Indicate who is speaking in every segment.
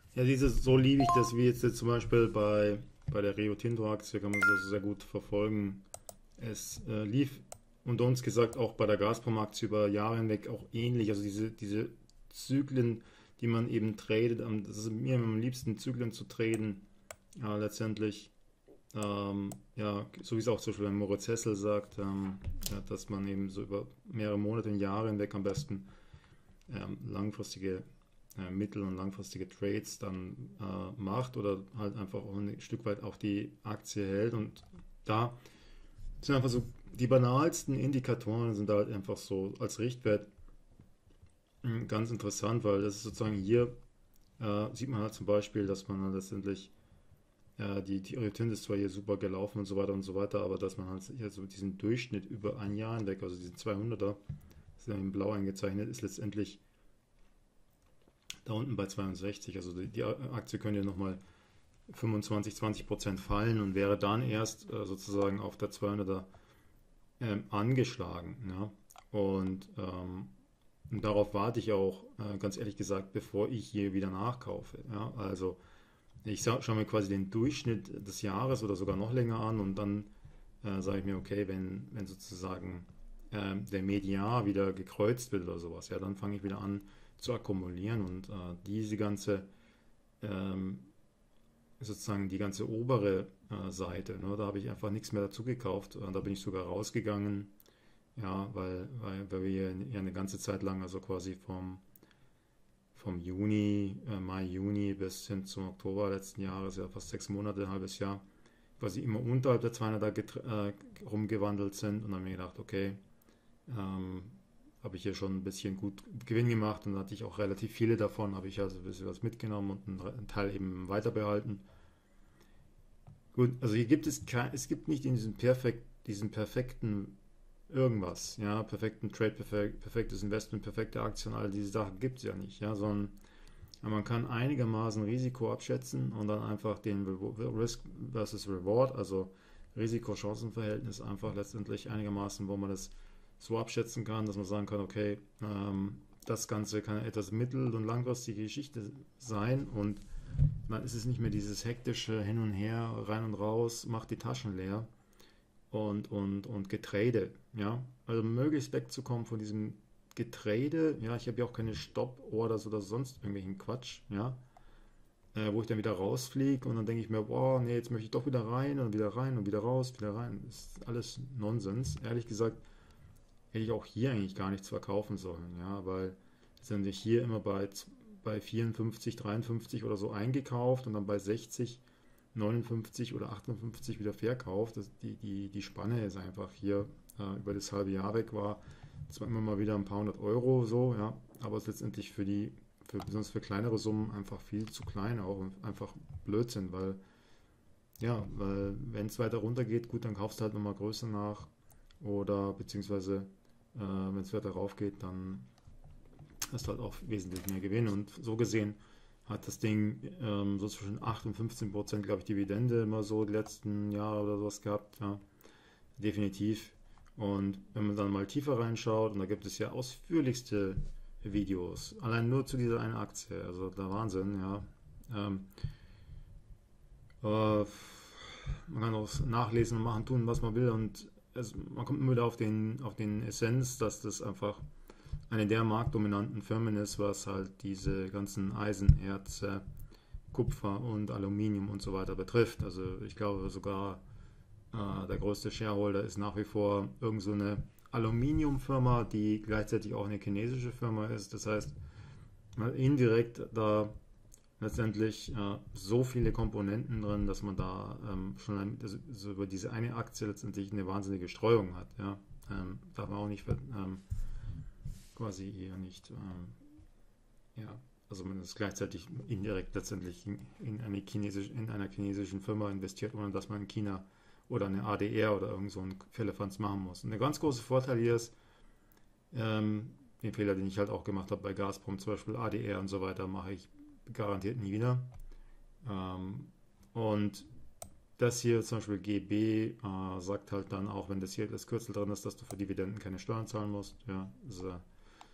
Speaker 1: Ja, so liebe ich das, wie jetzt zum Beispiel bei der Rio Tinto Aktie, kann man das also sehr gut verfolgen. Es lief unter uns gesagt auch bei der Gazprom-Aktie über Jahre hinweg auch ähnlich. Also diese Zyklen, die man eben tradet, das ist mir am liebsten Zyklen zu traden, letztendlich, ja, so wie es auch zum Beispiel Moritz Hessel sagt, ja, dass man eben so über mehrere Monate und Jahre hinweg am besten langfristige mittel- und langfristige Trades dann macht oder halt einfach auch ein Stück weit auch die Aktie hält. Und da sind einfach so die banalsten Indikatoren sind halt einfach so als Richtwert ganz interessant, weil das ist sozusagen hier sieht man halt zum Beispiel, dass man halt letztendlich die Orientierung ist zwar hier super gelaufen und so weiter, aber dass man halt hier so diesen Durchschnitt über ein Jahr hinweg, also diesen 200er, das ist ja in blau eingezeichnet, ist letztendlich da unten bei 62. Also die Aktie könnte ja nochmal 25, 20% fallen und wäre dann erst sozusagen auf der 200er angeschlagen. Ja? Und darauf warte ich auch, ganz ehrlich gesagt, bevor ich hier wieder nachkaufe. Ja? Also ich schaue mir quasi den Durchschnitt des Jahres oder sogar noch länger an und dann sage ich mir, okay, wenn sozusagen der Median wieder gekreuzt wird oder sowas, ja, dann fange ich wieder an zu akkumulieren und diese ganze ähm, sozusagen die ganze obere Seite, ne, da habe ich einfach nichts mehr dazu gekauft. Da bin ich sogar rausgegangen, ja, weil wir hier eine ganze Zeit lang, also quasi vom Juni, Mai, Juni bis hin zum Oktober letzten Jahres, ja fast 6 Monate, ein halbes Jahr, quasi immer unterhalb der 200 rumgewandelt sind. Und dann habe ich mir gedacht, okay, ähm, habe ich hier schon ein bisschen gut Gewinn gemacht und dann hatte ich auch relativ viele davon, habe ich also ein bisschen was mitgenommen und einen Teil eben weiter behalten. Gut, also hier gibt es gibt nicht in diesen perfekten irgendwas, ja, perfekten Trade, perfektes Investment, perfekte Aktien, all diese Sachen gibt es ja nicht, ja, sondern man kann einigermaßen Risiko abschätzen und dann einfach den Risk versus Reward, also Risiko-Chancen-Verhältnis einfach letztendlich einigermaßen, wo man das so abschätzen kann, dass man sagen kann, okay, das Ganze kann etwas mittel- und langfristige Geschichte sein und dann ist es nicht mehr dieses hektische Hin und Her, rein und raus, macht die Taschen leer und Getrade, ja. Also möglichst wegzukommen von diesem Getrade, ja, ich habe ja auch keine Stop-Orders oder sonst irgendwelchen Quatsch, ja, wo ich dann wieder rausfliege und dann denke ich mir, boah, nee, jetzt möchte ich doch wieder rein und wieder rein und wieder raus, wieder rein. Das ist alles Nonsens. Ehrlich gesagt, hätte ich auch hier eigentlich gar nichts verkaufen sollen, ja, weil sind wir hier immer bei 54, 53 oder so eingekauft und dann bei 60, 59 oder 58 wieder verkauft. Die Spanne ist einfach hier über das halbe Jahr weg war. Zwar immer mal wieder ein paar hundert Euro so, ja, aber es ist letztendlich besonders für kleinere Summen einfach viel zu klein auch und einfach Blödsinn, weil wenn es weiter runter geht, gut, dann kaufst du halt nochmal größer nach oder beziehungsweise wenn es weiter rauf geht, dann hast du halt auch wesentlich mehr Gewinn und so gesehen hat das Ding so zwischen 8 und 15%, glaube ich, Dividende immer so die letzten Jahre oder sowas gehabt. Ja, definitiv. Und wenn man dann mal tiefer reinschaut, und da gibt es ja ausführlichste Videos, allein nur zu dieser einen Aktie, also der Wahnsinn, ja. Ähm, äh, Man kann auch nachlesen und machen, tun, was man will und man kommt immer wieder auf den Essenz, dass das einfach eine der marktdominanten Firmen ist, was halt diese ganzen Eisenerze, Kupfer und Aluminium und so weiter betrifft. Also ich glaube sogar der größte Shareholder ist nach wie vor irgend so eine Aluminiumfirma, die gleichzeitig auch eine chinesische Firma ist. Das heißt, indirekt da letztendlich so viele Komponenten drin, dass man da so über diese eine Aktie letztendlich eine wahnsinnige Streuung hat. Ja? Darf man auch nicht quasi eher nicht ja, also man ist gleichzeitig indirekt letztendlich in einer chinesischen Firma investiert, ohne dass man in China oder eine ADR oder irgend so einen Firlefanz machen muss. Und der ganz große Vorteil hier ist, den Fehler, den ich halt auch gemacht habe bei Gazprom, zum Beispiel ADR und so weiter, mache ich garantiert nie wieder. Ähm, und das hier zum Beispiel GB sagt halt dann auch, wenn das hier das Kürzel drin ist, dass du für Dividenden keine Steuern zahlen musst. Ja, also,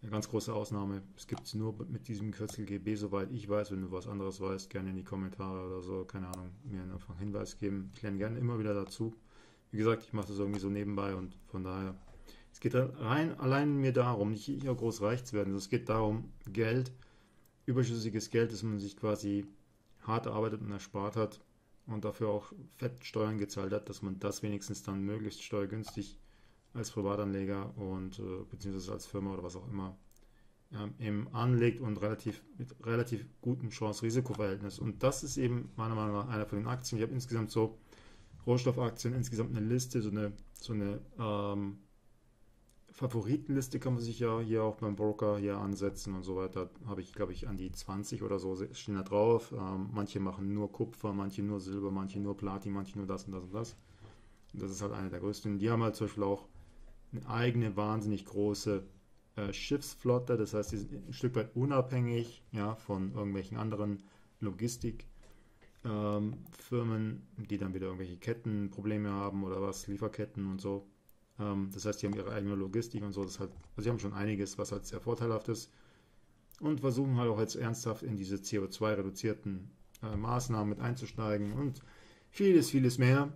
Speaker 1: Eine ganz große Ausnahme. Es gibt es nur mit diesem Kürzel GB, soweit ich weiß. Wenn du was anderes weißt, gerne in die Kommentare oder so, keine Ahnung, mir einfach einen Hinweis geben. Ich lerne gerne immer wieder dazu. Wie gesagt, ich mache das irgendwie so nebenbei und von daher, es geht rein allein mir darum, nicht hier groß reich zu werden. Es geht darum, Geld, überschüssiges Geld, das man sich quasi hart erarbeitet und erspart hat und dafür auch fett Steuern gezahlt hat, dass man das wenigstens dann möglichst steuergünstig als Privatanleger und beziehungsweise als Firma oder was auch immer eben anlegt und mit relativ gutem Chance-Risiko-Verhältnis. Und das ist eben meiner Meinung nach einer von den Aktien. Ich habe insgesamt so Rohstoffaktien, insgesamt eine Liste, so eine Favoritenliste kann man sich ja hier auch beim Broker hier ansetzen und so weiter. Habe ich, glaube ich, an die 20 oder so stehen da drauf. Manche machen nur Kupfer, manche nur Silber, manche nur Platin, manche nur das und das und das. Und das ist halt eine der größten. Die haben halt zum Beispiel auch eine eigene wahnsinnig große Schiffsflotte. Das heißt, die sind ein Stück weit unabhängig, ja, von irgendwelchen anderen Logistikfirmen, die dann wieder irgendwelche Kettenprobleme haben oder was, Lieferketten und so. Das heißt, die haben ihre eigene Logistik und so. Das halt, also sie haben schon einiges, was halt sehr vorteilhaft ist. Und versuchen halt auch jetzt ernsthaft in diese CO2-reduzierten Maßnahmen mit einzusteigen und vieles, vieles mehr.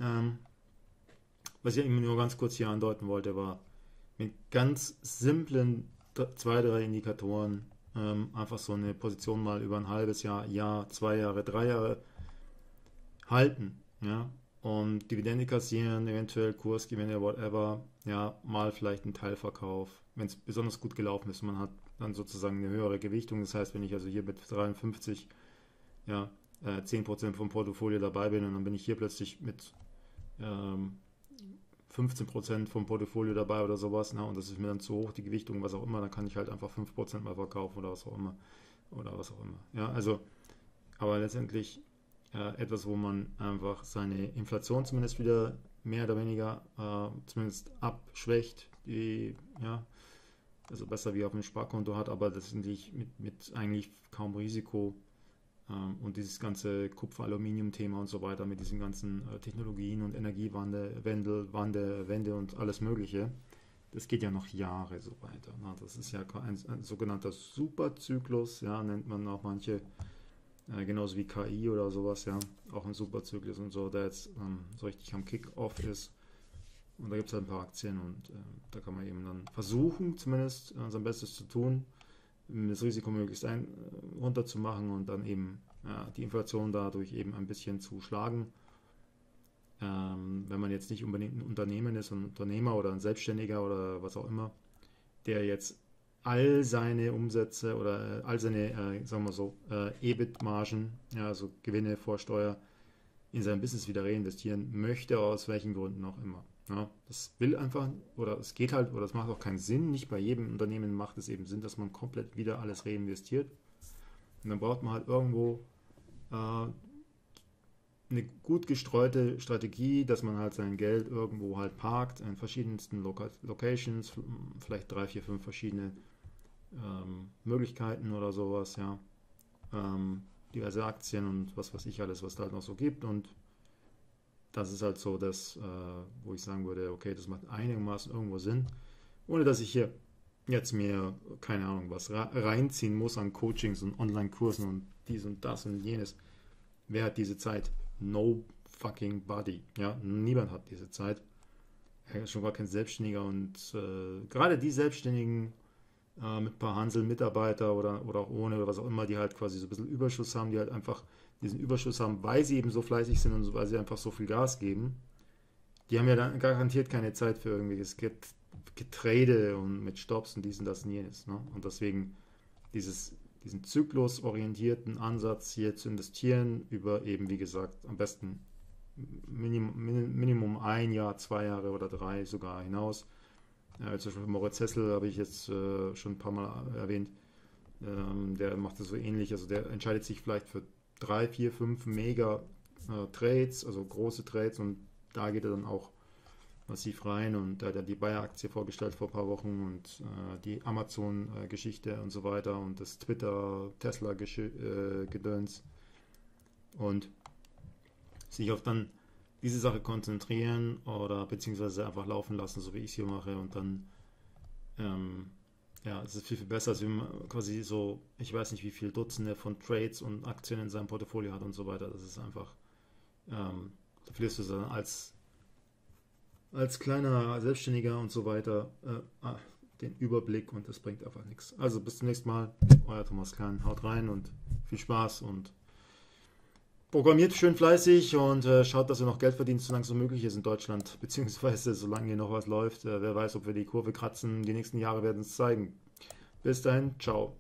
Speaker 1: Was ich eben nur ganz kurz hier andeuten wollte, war mit ganz simplen 2, 3 Indikatoren einfach so eine Position mal über ein halbes Jahr, 2 Jahre, 3 Jahre halten. Ja? Und Dividende kassieren, eventuell Kursgewinne, whatever, ja, mal vielleicht einen Teilverkauf, wenn es besonders gut gelaufen ist. Man hat dann sozusagen eine höhere Gewichtung. Das heißt, wenn ich also hier mit 53, ja, 10% vom Portfolio dabei bin und dann bin ich hier plötzlich mit 15% vom Portfolio dabei oder sowas, ne, und das ist mir dann zu hoch, die Gewichtung, was auch immer, dann kann ich halt einfach 5% mal verkaufen oder was auch immer. Oder was auch immer. Ja, also, aber letztendlich etwas, wo man einfach seine Inflation zumindest wieder mehr oder weniger zumindest abschwächt, die, ja, also besser wie auf dem Sparkonto hat, aber das sind mit eigentlich kaum Risiko und dieses ganze Kupfer-Aluminium-Thema und so weiter mit diesen ganzen Technologien und Energiewende, Wende und alles Mögliche, das geht ja noch Jahre so weiter. Na, das ist ja ein sogenannter Superzyklus, ja, nennt man auch manche, genauso wie KI oder sowas, ja, auch ein Superzyklus und so, der jetzt so richtig am Kick-Off ist. Und da gibt es halt ein paar Aktien und da kann man eben dann versuchen, zumindest sein Bestes zu tun, das Risiko möglichst runterzumachen und dann eben die Inflation dadurch eben ein bisschen zu schlagen. Wenn man jetzt nicht unbedingt ein Unternehmen ist, ein Unternehmer oder ein Selbstständiger oder was auch immer, der jetzt all seine Umsätze oder all seine, sagen wir so, EBIT-Margen, ja, also Gewinne vor Steuer, in sein Business wieder reinvestieren möchte, aus welchen Gründen auch immer. Ja, das will einfach, oder es geht halt, oder es macht auch keinen Sinn. Nicht bei jedem Unternehmen macht es eben Sinn, dass man komplett wieder alles reinvestiert. Und dann braucht man halt irgendwo eine gut gestreute Strategie, dass man halt sein Geld irgendwo halt parkt, in verschiedensten Locations, vielleicht 3, 4, 5 verschiedene Möglichkeiten oder sowas, ja. Diverse Aktien und was weiß ich alles, was da halt noch so gibt. Und das ist halt so das, wo ich sagen würde, okay, das macht einigermaßen irgendwo Sinn, ohne dass ich hier jetzt mir, keine Ahnung, was reinziehen muss an Coachings und Online-Kursen und dies und das und jenes. Wer hat diese Zeit? No fucking body. Ja, niemand hat diese Zeit. Er ist schon gar kein Selbstständiger und gerade die Selbstständigen mit ein paar Hansel-Mitarbeiter oder auch ohne oder was auch immer, die halt quasi so ein bisschen Überschuss haben, die halt einfach diesen Überschuss haben, weil sie eben so fleißig sind und weil sie einfach so viel Gas geben. Die haben ja dann garantiert keine Zeit für irgendwelches Getrade und mit Stops und dies und das und jenes. Ne? Und deswegen diesen zyklusorientierten Ansatz hier zu investieren über eben, wie gesagt, am besten Minimum 1 Jahr, 2 Jahre oder 3 sogar hinaus. Zum Beispiel Moritz Hessel habe ich jetzt schon ein paar Mal erwähnt. Der macht das so ähnlich. Also der entscheidet sich vielleicht für 3, 4, 5 Mega Trades, also große Trades, und da geht er dann auch massiv rein, und er hat ja die Bayer-Aktie vorgestellt vor ein paar Wochen und die Amazon-Geschichte und so weiter und das Twitter-Tesla-Gedöns und sich auf dann diese Sache konzentrieren oder beziehungsweise einfach laufen lassen, so wie ich es hier mache, und dann Ja, es ist viel, viel besser, als wenn man quasi so, ich weiß nicht, wie viele Dutzende von Trades und Aktien in seinem Portfolio hat und so weiter. Das ist einfach, da verlierst du dann als kleiner Selbstständiger und so weiter den Überblick und das bringt einfach nichts. Also bis zum nächsten Mal, euer Thomas Kahn, haut rein und viel Spaß und programmiert schön fleißig und schaut, dass ihr noch Geld verdient, solange es so möglich ist in Deutschland, beziehungsweise solange hier noch was läuft. Wer weiß, ob wir die Kurve kratzen, die nächsten Jahre werden es zeigen. Bis dahin, ciao.